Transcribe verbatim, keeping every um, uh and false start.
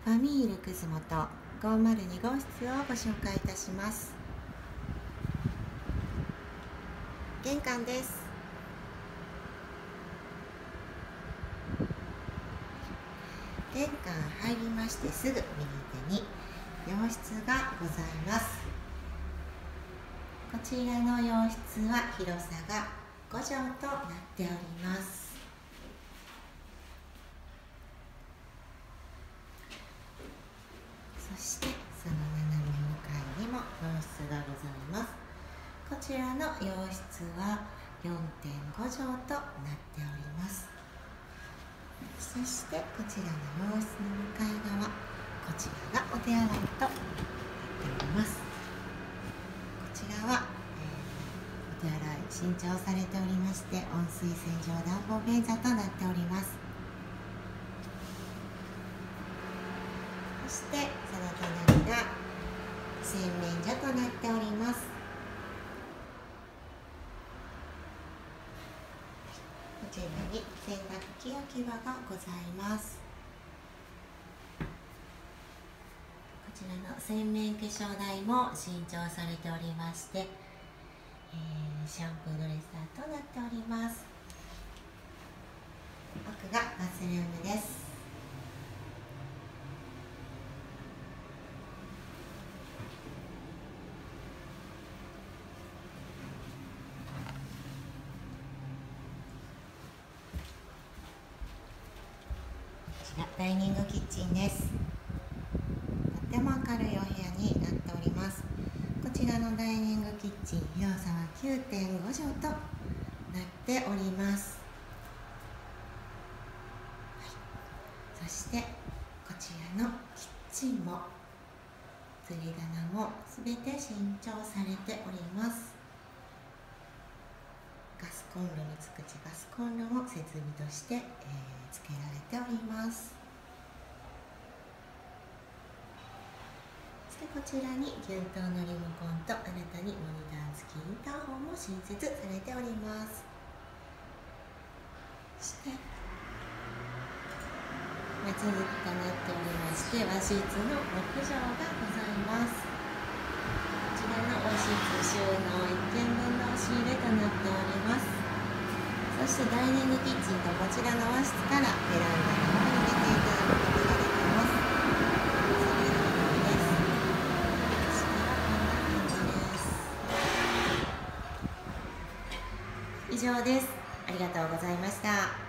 ファミールくずもとごまるに号室をご紹介いたします。玄関です。玄関入りましてすぐ右手に洋室がございます。こちらの洋室は広さがごじょうとなっております。そしてその斜め向かいにも洋室がございます。こちらの洋室は よんてんご 畳となっております。そしてこちらの洋室の向かい側、こちらがお手洗いとなっております。こちらは、えー、お手洗い新調されておりまして、温水洗浄暖房便座となっております。そしてその隣が洗面所となっております。こちらに洗濯機置き場がございます。こちらの洗面化粧台も新調されておりまして、えー、シャンプードレッサーとなっております。奥がバスルームです。ダイニングキッチンです。とても明るいお部屋になっております。こちらのダイニングキッチン、広さは きゅうてんご 畳となっております。はい、そしてこちらのキッチンも吊り棚もすべて新調されております。ガスコンロにつくガスコンロも設備として、えー、付けられております。そしてこちらに給湯のリモコンと新たにモニター付きインターホンも新設されております。そして和続きとなっておりまして、和室のろくじょうがございます。こちらの和室収納いっけんぶんの押し入れとなっております。そしてダイニングキッチンとこちらの和室からベランダの方に出ていただくことができます。それがこれです。そしてはこんな感じです。以上です。ありがとうございました。